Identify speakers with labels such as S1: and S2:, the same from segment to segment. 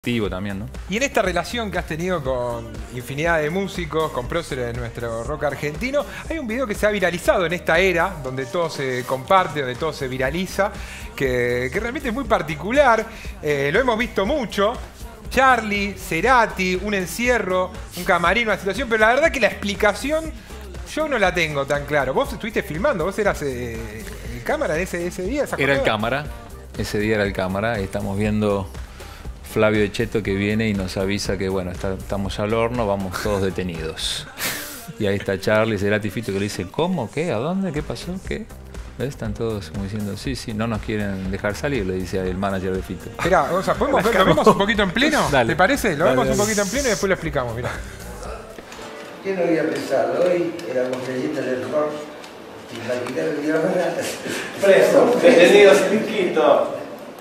S1: también, ¿no?
S2: Y en esta relación que has tenido con infinidad de músicos, con próceres de nuestro rock argentino, hay un video que se ha viralizado en esta era, donde todo se comparte, donde todo se viraliza, que realmente es muy particular. Lo hemos visto mucho. Charly, Cerati, un encierro, un camarín, una situación, pero la verdad que la explicación yo no la tengo tan claro. Vos estuviste filmando, vos eras el cámara de ese día.
S1: Era el cámara, ese día era el cámara, estamos viendo Flavio Echeto que viene y nos avisa que bueno, estamos al horno, vamos todos detenidos. Y ahí está Charly, Cerati, Fito que le dice, ¿cómo? ¿Qué? ¿A dónde? ¿Qué pasó? ¿Qué? ¿Ves? Están todos como diciendo, sí, no nos quieren dejar salir, le dice el manager de Fito.
S2: Mirá, o sea, ¿podemos ver, lo vemos un poquito en pleno?
S1: Dale.
S2: ¿Te parece? Lo vemos
S1: Dale.
S2: un poquito en pleno y después lo explicamos, mirá.
S3: ¿Quién lo había pensado? Hoy éramos leyendas del rock y la guitarra de ahora...
S4: Preso, detenidos en Quito.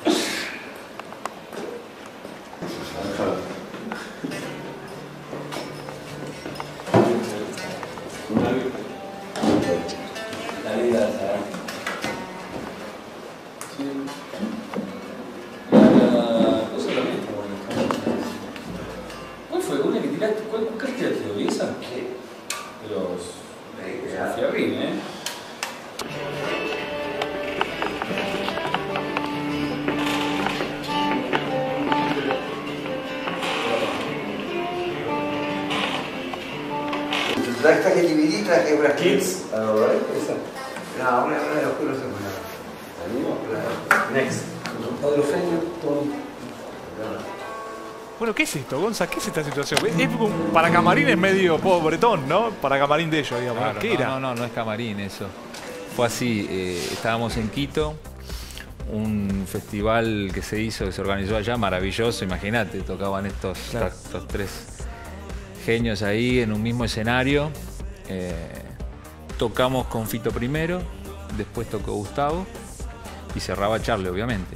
S4: La vida, ¿sabes? Sí. La cosa lo mismo. ¿Cuál fue? ¿Una que tiraste? ¿Cuál tiraste? ¿Lo esa? Sí. Los Fierrín, ¿eh?
S3: Traje DVD, traje unas
S4: Kids. Alright, esa.
S3: No, una de los culos semana.
S4: Claro. Next. Otro genio, Tony.
S5: Bueno, ¿qué es esto, Gonza? ¿Qué es esta situación? Para camarín es medio pobretón, ¿no? Para camarín de ellos, digamos.
S1: Claro,
S5: ¿Qué era?
S1: No es camarín eso. Fue así, estábamos en Quito, un festival que se hizo, que se organizó allá, maravilloso, imagínate, tocaban estos tres genios ahí en un mismo escenario. Tocamos con Fito primero, después tocó Gustavo y cerraba Charly, obviamente.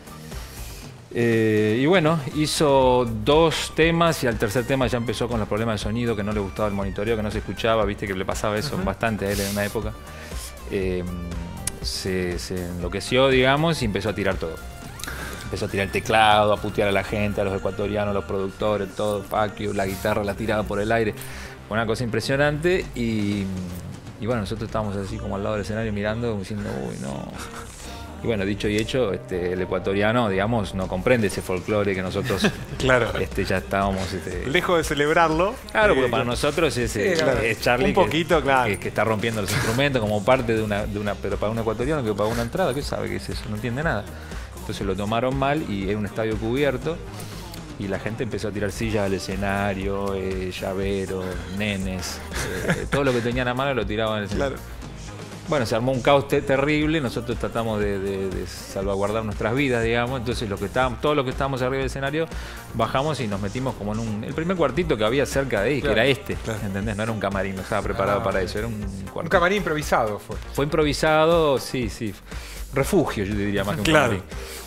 S1: Y bueno, hizo 2 temas y al tercer tema ya empezó con los problemas de sonido, que no le gustaba el monitoreo, que no se escuchaba, viste que le pasaba eso bastante a él en una época. Se enloqueció, digamos, y empezó a tirar todo. Empezó a tirar el teclado, a putear a la gente, a los ecuatorianos, a los productores, todo, fuck you, la guitarra la tiraba por el aire. Fue una cosa impresionante y bueno, nosotros estábamos así como al lado del escenario mirando, diciendo, uy, no. Y bueno, dicho y hecho, el ecuatoriano, digamos, no comprende ese folclore que nosotros
S5: Claro.
S1: ya estábamos...
S5: Lejos de celebrarlo.
S1: Claro, porque para nosotros es Charly
S5: un poquito, claro.
S1: que está rompiendo los instrumentos como parte de una... Pero para un ecuatoriano que pagó una entrada, ¿qué sabe qué es eso? No entiende nada. Entonces lo tomaron mal y era un estadio cubierto y la gente empezó a tirar sillas al escenario, llaveros, nenes, todo lo que tenían a mano lo tiraban al escenario.
S5: Claro.
S1: Bueno, se armó un caos terrible, nosotros tratamos de salvaguardar nuestras vidas, digamos, entonces todos los que estábamos arriba del escenario bajamos y nos metimos como en el primer cuartito que había cerca de ahí,
S2: Claro,
S1: que era este,
S2: claro.
S1: ¿entendés? No era un camarín, no estaba preparado para eso, era un cuartito.
S2: Un camarín improvisado fue.
S1: Fue improvisado, sí, refugio yo diría más que un
S5: Claro.
S1: camarín.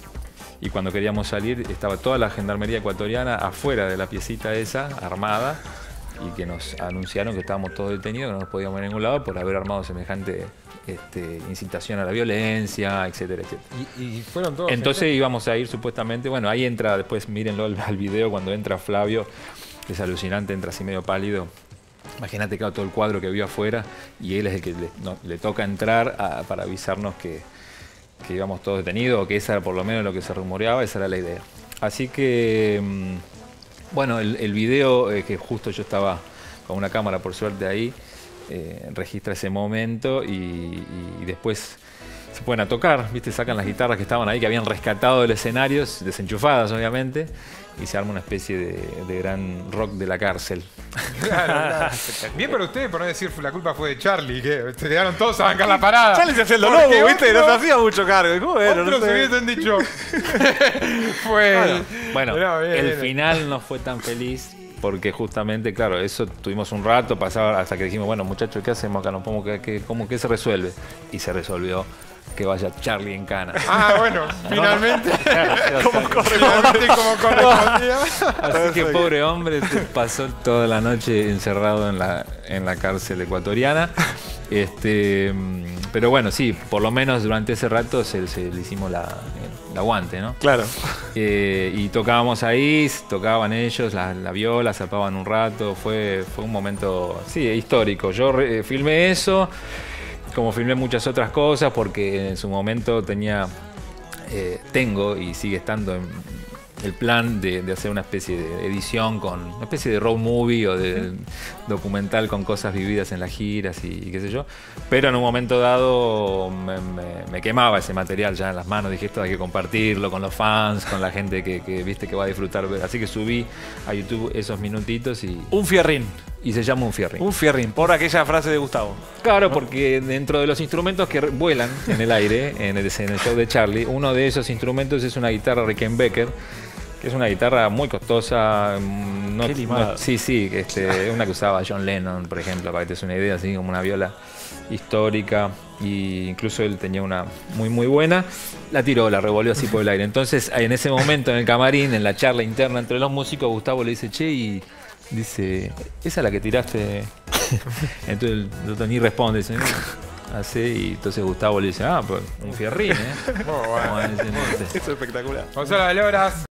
S1: Y cuando queríamos salir estaba toda la gendarmería ecuatoriana afuera de la piecita esa, armada, y que nos anunciaron que estábamos todos detenidos, que no nos podíamos ir a ningún lado por haber armado semejante incitación a la violencia, etcétera, etcétera.
S2: Y fueron todos.
S1: Entonces íbamos a ir supuestamente, bueno, ahí entra, después mírenlo al video, cuando entra Flavio, es alucinante, entra así medio pálido. Imagínate, claro, todo el cuadro que vio afuera y él es el que le toca entrar para avisarnos que íbamos todos detenidos, o que esa era por lo menos lo que se rumoreaba, esa era la idea. Así que, bueno, el video, que justo yo estaba con una cámara por suerte ahí, registra ese momento y después se ponen a tocar, ¿viste? Sacan las guitarras que estaban ahí, que habían rescatado del escenario, desenchufadas obviamente, y se arma una especie de gran rock de la cárcel.
S2: Claro. Bien por ustedes, por no decir la culpa fue de Charly, que se quedaron todos a bancar la parada.
S5: Charly se hacía el
S2: Porque
S5: lobo, ¿viste? No se
S2: otros-
S5: hacía mucho cargo. ¿Cómo era?
S2: Otros
S5: No sé.
S2: hubiesen dicho. Fue.
S1: Bueno,
S2: No, bien,
S1: el
S2: bien.
S1: final no fue tan feliz porque justamente, claro, eso tuvimos un rato, pasaba hasta que dijimos, bueno, muchachos, ¿qué hacemos acá? ¿Nos podemos ¿Cómo que se resuelve? Y se resolvió que vaya Charly en cana.
S2: Ah, bueno, finalmente.
S5: ¿Cómo corre?
S2: Finalmente como correspondía.
S1: Así que pobre hombre se pasó toda la noche encerrado en la cárcel ecuatoriana. Pero bueno, sí, por lo menos durante ese rato le hicimos el aguante, ¿no?
S5: Claro.
S1: Y tocábamos ahí, tocaban ellos, la viola, zapaban un rato, fue un momento, sí, histórico. Yo filmé eso, como filmé muchas otras cosas, porque en su momento tengo y sigue estando en el plan de hacer una especie de edición una especie de road movie o de documental con cosas vividas en las giras y qué sé yo. Pero en un momento dado me quemaba ese material ya en las manos. Dije, esto hay que compartirlo con los fans, con la gente que viste que va a disfrutar. Así que subí a YouTube esos minutitos
S5: Un fierrín.
S1: y se llama Un Fierrín.
S5: Un fierrín, por aquella frase de Gustavo.
S1: Claro, porque dentro de los instrumentos que vuelan en el aire, en el show de Charlie, uno de esos instrumentos es una guitarra Rickenbacker, que es una guitarra muy costosa.
S5: Qué limada.
S1: Sí, una que usaba John Lennon, por ejemplo, para que te des una idea, así como una viola histórica. Y incluso él tenía una muy buena. La tiró, la revolvió así por el aire. Entonces, en ese momento, en el camarín, en la charla interna entre los músicos, Gustavo le dice, che, y dice, ¿esa es la que tiraste? Entonces el otro ni responde, dice, así, y entonces Gustavo le dice, pues un fierrín,
S2: Muy bueno.
S5: Eso es espectacular.
S2: Gonzalo Loras.